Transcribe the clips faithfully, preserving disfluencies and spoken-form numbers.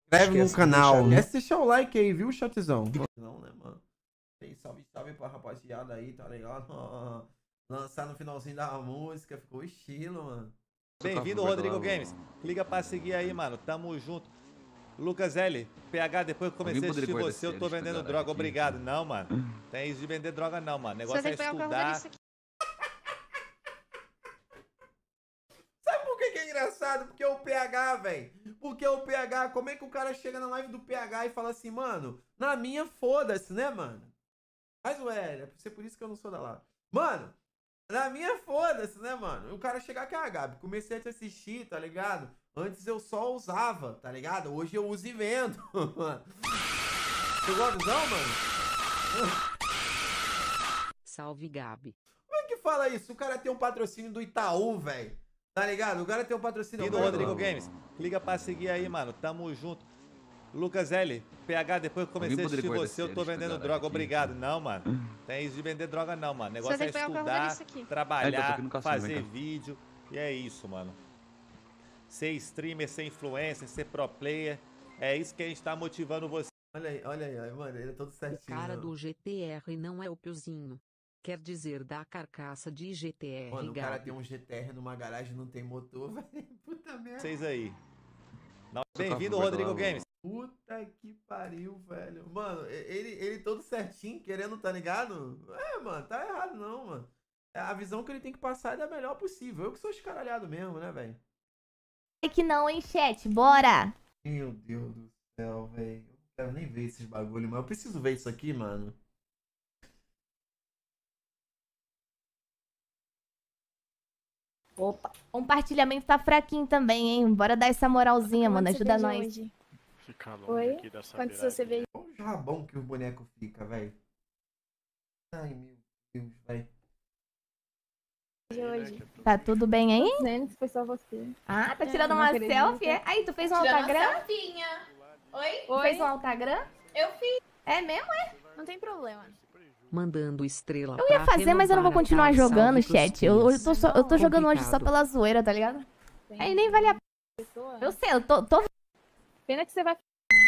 inscreve no canal. Esquece de deixar o like aí, viu, chatzão? Não, né, mano? Salve, salve pra rapaziada aí, tá ligado? Lançar no finalzinho da música, ficou estilo, mano. Bem-vindo, Rodrigo Games. Clica pra seguir aí, mano. Tamo junto. Lucas L, P H, depois que eu comecei a assistir você, eu tô vendendo droga. Obrigado. Não, mano. Tem isso de vender droga, não, mano. O negócio é estudar. Sabe por que que é engraçado? Porque o P H, velho. Porque o P H, como é que o cara chega na live do P H e fala assim, mano, na minha foda-se, né, mano? Mas, ué, é por isso que eu não sou da lá. Mano, na minha foda-se, né, mano? O cara chegar aqui, ah, Gabi, comecei a te assistir, tá ligado? Antes eu só usava, tá ligado? Hoje eu uso e vendo. Chegou a visão, mano? Salve, Gabi. Como é que fala isso? O cara tem um patrocínio do Itaú, velho. Tá ligado? O cara tem um patrocínio do Rodrigo Games. Clica pra seguir aí, mano. Tamo junto. Lucas L, P H, depois que eu comecei a assistir você, eu tô vendendo droga. Obrigado. Não, mano. Tem isso de vender droga, não, mano. O negócio é estudar, trabalhar, fazer vídeo. E é isso, mano. Ser streamer, ser influencer, ser pro player. É isso que a gente tá motivando você. Olha aí, olha aí, mano. Ele é todo certinho. O cara não. do G T R não é o Piozinho. Quer dizer, da carcaça de G T R, Mano, o Gabi. cara tem um G T R numa garagem e não tem motor, velho. Puta merda. Vocês aí. Bem-vindo, Rodrigo Games. Puta que pariu, velho. Mano, ele, ele todo certinho, querendo, tá ligado? É, mano, tá errado não, mano. A visão que ele tem que passar é da melhor possível. Eu que sou escaralhado mesmo, né, velho? É que não, hein, chat? Bora! Meu Deus do céu, velho. Eu não quero nem ver esses bagulho, mas eu preciso ver isso aqui, mano. Opa, compartilhamento tá fraquinho também, hein? Bora dar essa moralzinha, mano. Ajuda nós. Fica longe aqui dessa Quanto você veio? Olha o jabão que o boneco fica, velho. Ai, meu Deus, velho. De hoje. Tá tudo bem aí? Dizendo que foi só você. Ah, tá É, tirando não uma acredito. selfie? É? Aí, tu fez um Altagram? Oi? Tu fez um Altagram? Eu fiz. É mesmo, é? Não tem problema. Mandando estrela. Eu ia fazer, mas eu não vou continuar jogando, chat. Eu, eu tô, só, eu tô jogando hoje só pela zoeira, tá ligado? Tem Aí nem vale a pessoa. Eu sei, eu tô... tô... Pena que você vai...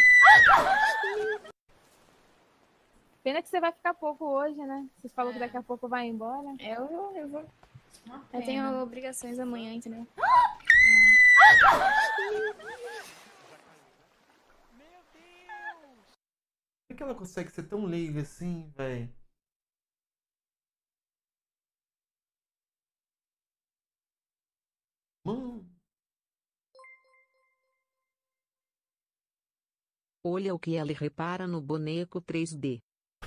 Pena que você vai ficar pouco hoje, né? Você falou que daqui a pouco vai embora. Eu vou, eu vou. Eu tenho obrigações amanhã, entendeu? Como é que ela consegue ser tão leiga assim, velho? Mano. Olha o que ela repara no boneco três D.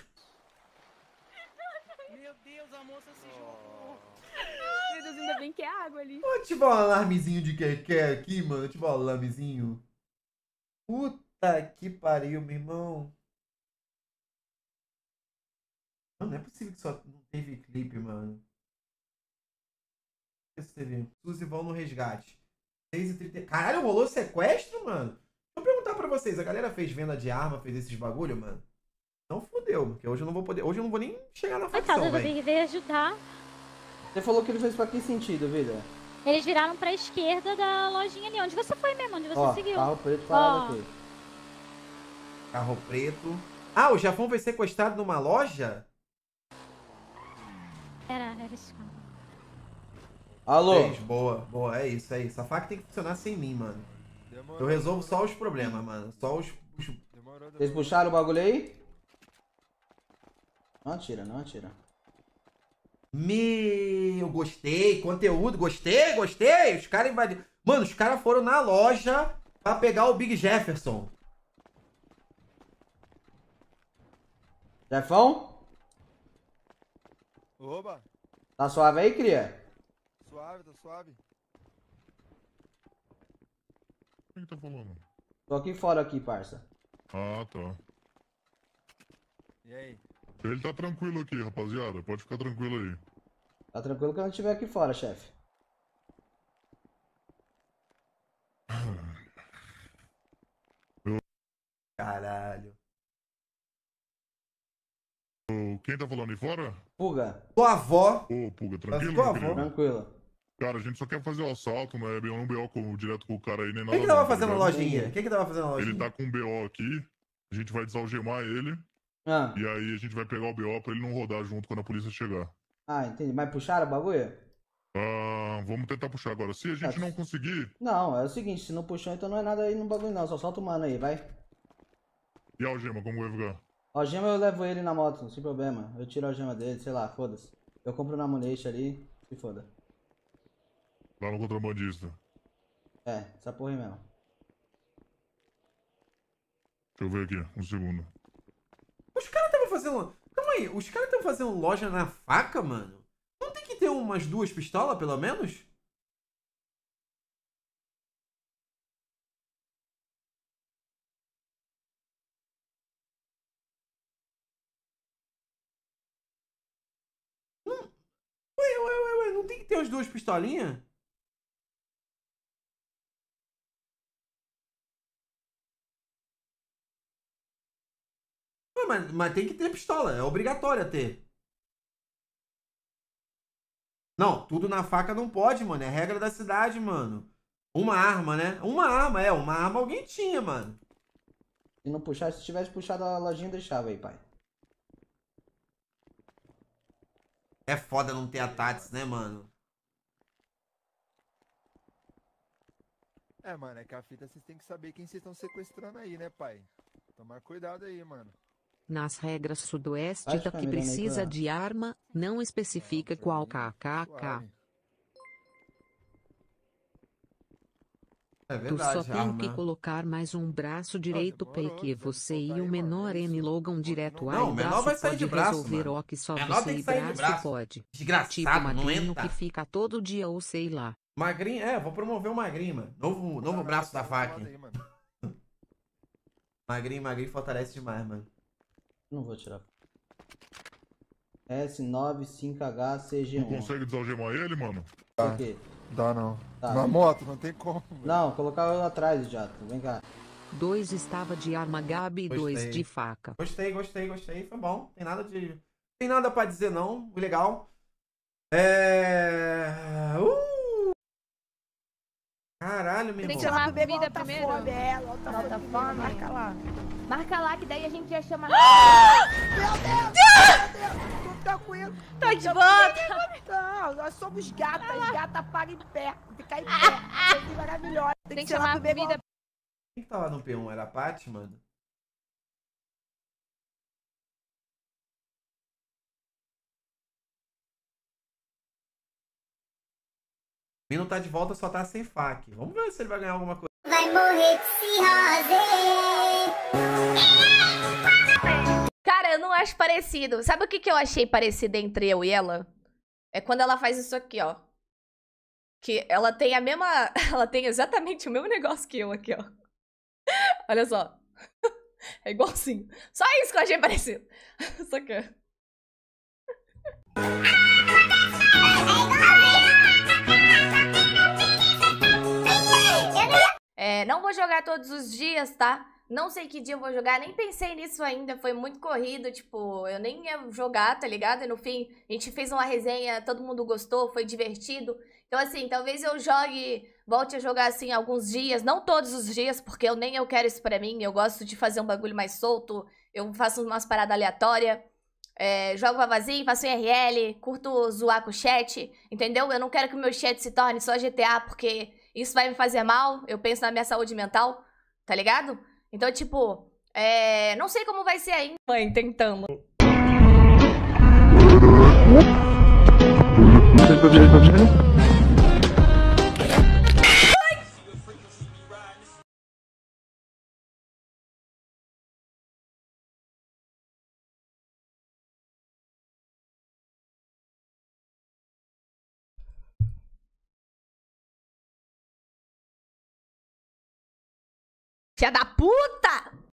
Meu Deus, a moça se jogou. Meu Deus, ainda bem que é água ali. Vou ativar um alarmezinho de que quer aqui, mano. Ativar um alarmezinho. Puta que pariu, meu irmão. Mano, não é possível que só não teve clipe, mano. Esse teve. Suzy vão no resgate. seis e trinta. Caralho, rolou sequestro, mano? Vou perguntar pra vocês. A galera fez venda de arma, fez esses bagulho, mano? Não fudeu, porque hoje eu não vou poder. Hoje eu não vou nem chegar na facção, Coitado, velho. eu vim veio ajudar. Você falou que ele fez pra que sentido, vida? Eles viraram pra esquerda da lojinha ali. Onde você foi mesmo? Onde você Ó, seguiu? carro preto parado Ó. aqui. Carro preto. Ah, o Jafão foi sequestrado numa loja? Era, era esse carro. Alô? Fez, boa, boa. É isso, é isso. A faca tem que funcionar sem mim, mano. Eu resolvo só os problemas, mano. Só os... os... Vocês puxaram o bagulho aí? Não atira, não atira. Meu, gostei. Conteúdo, gostei, gostei. Os caras invadiram. Mano, os caras foram na loja pra pegar o Big Jefferson. Jefão? Oba, Tá suave aí, cria? suave, tá suave. Quem que tá falando? Tô aqui fora aqui, parça. Ah, tá. E aí? Ele tá tranquilo aqui, rapaziada. Pode ficar tranquilo aí. Tá tranquilo que eu não estiver aqui fora, chefe. Caralho. Ô, quem tá falando aí fora? Puga. Tua avó. Ô, Puga, Mas tranquilo, tua meu avó. querido? Tranquilo. Cara, a gente só quer fazer o assalto, não é um B O com, direto com o cara aí, nem nada. O que que não, tava tá fazendo na ligado? lojinha? O que que tava fazendo na lojinha? Ele tá com um B O aqui, a gente vai desalgemar ele, Ah, e aí a gente vai pegar o B O pra ele não rodar junto quando a polícia chegar. ah, entendi. Mas puxaram o bagulho? Ah, vamos tentar puxar agora. Se a gente É. não conseguir, Não, é o seguinte, se não puxou, então não é nada aí no bagulho não. Só solta o mano aí, vai. e a algema, como vai ficar? Algema eu levo ele na moto, sem problema. Eu tiro a algema dele, sei lá, foda-se. Eu compro na Munich ali, se foda. Lá no contrabandista. É, essa porra aí mesmo. Deixa eu ver aqui, um segundo. Os caras estavam fazendo... Calma aí, os caras estavam fazendo loja na faca, mano? Não tem que ter umas duas pistolas, pelo menos? Não... Ué, ué, ué, ué, não tem que ter as duas pistolinhas? Ué, mas, mas tem que ter pistola, é obrigatório ter. Não, tudo na faca não pode, mano. É regra da cidade, mano. Uma arma, né? Uma arma, é. Uma arma alguém tinha, mano. Se não puxar, se tivesse puxado a lojinha, deixava aí, pai. É foda não ter a Tats, né, mano? É, mano, é que a fita vocês têm que saber quem vocês estão sequestrando aí, né, pai? Tomar cuidado aí, mano. Nas regras sudoeste Vai da ficar que mirando aí, precisa cuidado. de arma, não especifica qual K K K. É Tu verdade, só tem arma. que colocar mais um braço direito demorou, porque vamos você soltar e aí, o mano, menor é M isso. Logan Continua. direto Não, aí, o menor braço vai sair pode de braço, resolver mano. ó que só Menor você tem que e sair de braço braço. pode. Desgraçado, Tipo não magrinho entra. que fica todo dia ou sei lá. Magrinho, é, vou promover o Magrinho, mano. Novo, novo braço da faca. Aí, mano. Magrinho, Magrinho fortalece demais, mano. Não vou tirar. S nove cinco H C G Não um. consegue desalgemar ele, mano? Por quê? Dá não. Tá. Na moto, não tem como. velho. Não, colocar eu atrás, Jato. Vem cá. Dois estava de arma Gabi e dois Gostei. de faca. Gostei, gostei, gostei. Foi bom. Tem nada de. Tem nada pra dizer, não. Legal. É. Uh! Caralho, meu Tem que irmão. chamar a bebida primeiro. É, alta Alta fome. fome. Marca lá. Marca lá que daí a gente já chama... Meu Deus, meu Deus. Tudo tranquilo. Tá de volta. Não, nós somos gatas. Gata paga em pé. Ficar em pé. Coisa maravilhosa. Tem, Tem que que chamar a bebê bebida... Quem que tava no P um? Era a Paty, mano? Mino tá de volta, só tá sem fac. Vamos ver se ele vai ganhar alguma coisa. Vai morrer de cirrose. Cara, eu não acho parecido. Sabe o que, que eu achei parecido entre eu e ela? É quando ela faz isso aqui, ó. Que ela tem a mesma... Ela tem exatamente o mesmo negócio que eu aqui, ó. Olha só. É igualzinho. Só isso que eu achei parecido. Só que... É, não vou jogar todos os dias, tá? Não sei que dia eu vou jogar, nem pensei nisso ainda, foi muito corrido, tipo, eu nem ia jogar, tá ligado? E no fim, a gente fez uma resenha, todo mundo gostou, foi divertido. Então assim, talvez eu jogue, volte a jogar assim alguns dias, não todos os dias, porque eu nem eu quero isso pra mim, eu gosto de fazer um bagulho mais solto, eu faço umas paradas aleatórias, é, jogo vavazinho, faço I R L, curto zoar com o chat, entendeu? Eu não quero que o meu chat se torne só G T A, porque isso vai me fazer mal, eu penso na minha saúde mental, tá ligado? Então, tipo, é... não sei como vai ser ainda. Mãe, tentando. Filha da puta!